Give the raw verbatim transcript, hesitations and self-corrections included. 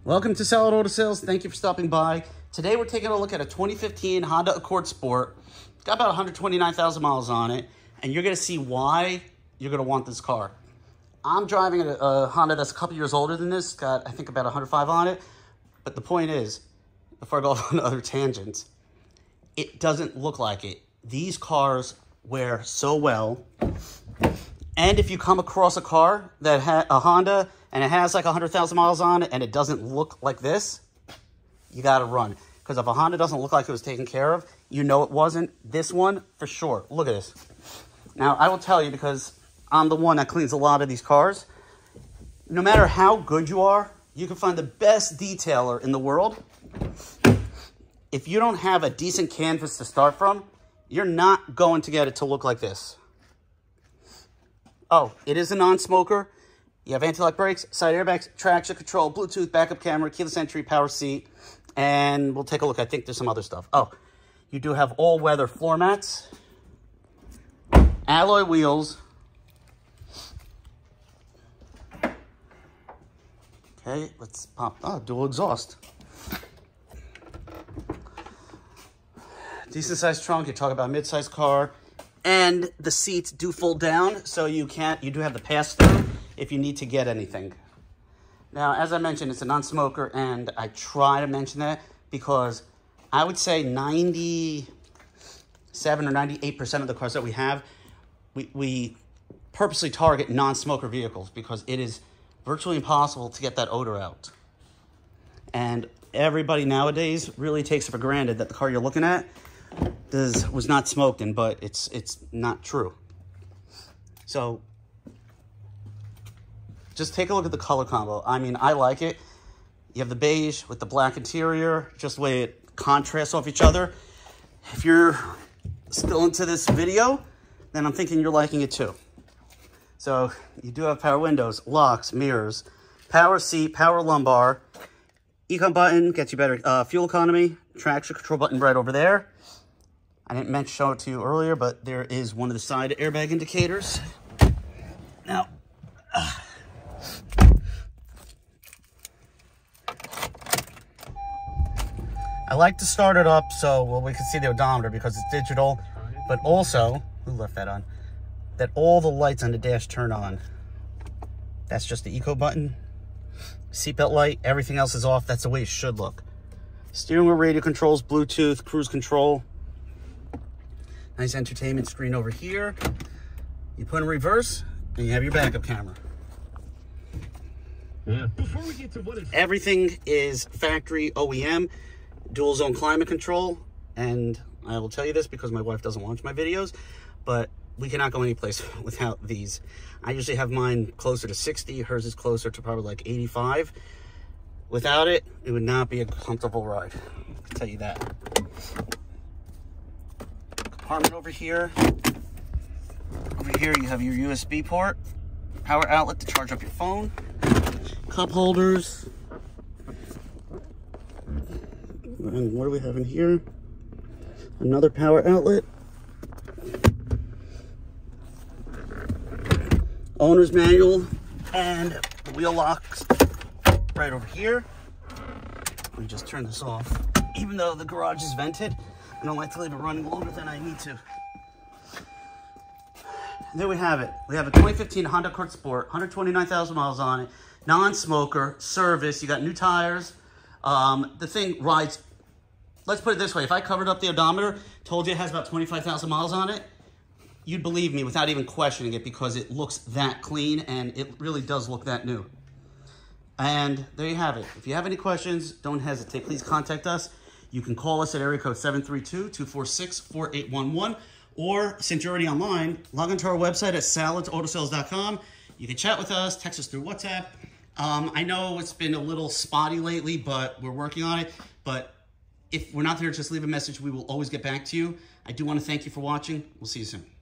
Welcome to Salit Auto Sales. Thank you for stopping by. Today we're taking a look at a twenty fifteen Honda Accord Sport. It's got about one hundred twenty-nine thousand miles on it, and you're going to see why you're going to want this car. I'm driving a, a Honda that's a couple years older than this. Got, I think, about one hundred five on it. But the point is, before I go off on other tangents, it doesn't look like it. These cars wear so well. And if you come across a car that has a Honda and it has like one hundred thousand miles on it and it doesn't look like this, you got to run. Because if a Honda doesn't look like it was taken care of, you know it wasn't. This one, for sure. Look at this. Now, I will tell you, because I'm the one that cleans a lot of these cars, no matter how good you are, you can find the best detailer in the world. If you don't have a decent canvas to start from, you're not going to get it to look like this. Oh, it is a non-smoker. You have anti-lock brakes, side airbags, traction control, Bluetooth, backup camera, keyless entry, power seat, and we'll take a look. I think there's some other stuff. Oh, you do have all-weather floor mats, alloy wheels. Okay, let's pop. Oh, dual exhaust. Decent sized trunk. You talk about mid-sized car. And the seats do fold down, so you can't, you do have the pass-through if you need to get anything. Now, as I mentioned, it's a non-smoker, and I try to mention that because I would say ninety-seven or ninety-eight percent of the cars that we have, we, we purposely target non-smoker vehicles because it is virtually impossible to get that odor out. And everybody nowadays really takes it for granted that the car you're looking at Does, was not smoked in, but it's it's not true. So just take a look at the color combo. I mean, I like it. You have the beige with the black interior, just the way it contrasts off each other. If you're still into this video, then I'm thinking you're liking it too. So you do have power windows, locks, mirrors, power seat, power lumbar, econ button, gets you better uh, fuel economy, traction control button right over there. I didn't mention show it to you earlier, but there is one of the side airbag indicators. Now, uh, I like to start it up so well, we can see the odometer because it's digital, but also, who left that on? That all the lights on the dash turn on. That's just the eco button. Seatbelt light, everything else is off. That's the way it should look. Steering wheel radio controls, Bluetooth, cruise control. Nice entertainment screen over here. You put in reverse, and you have your backup camera. Yeah. Before we get to what is everything is factory O E M, dual zone climate control, and I will tell you this because my wife doesn't watch my videos, but we cannot go anyplace without these. I usually have mine closer to sixty. Hers is closer to probably like eighty-five. Without it, it would not be a comfortable ride. I can tell you that. Compartment over here. Over here you have your U S B port, power outlet to charge up your phone, cup holders. And what do we have in here? Another power outlet. Owner's manual and the wheel locks right over here. Let me just turn this off. Even though the garage is vented, I don't like to leave it running longer than I need to. And there we have it. We have a twenty fifteen Honda Accord Sport, one hundred twenty-nine thousand miles on it, non-smoker, service. You got new tires. Um, the thing rides, let's put it this way. If I covered up the odometer, told you it has about twenty-five thousand miles on it, you'd believe me without even questioning it because it looks that clean and it really does look that new. And there you have it. If you have any questions, don't hesitate. Please contact us. You can call us at area code seven three two, two four six, four eight one one, or since you're already online, log into our website at salit auto sales dot com. You can chat with us, text us through WhatsApp. Um, I know it's been a little spotty lately, but we're working on it. But if we're not there, just leave a message. We will always get back to you. I do want to thank you for watching. We'll see you soon.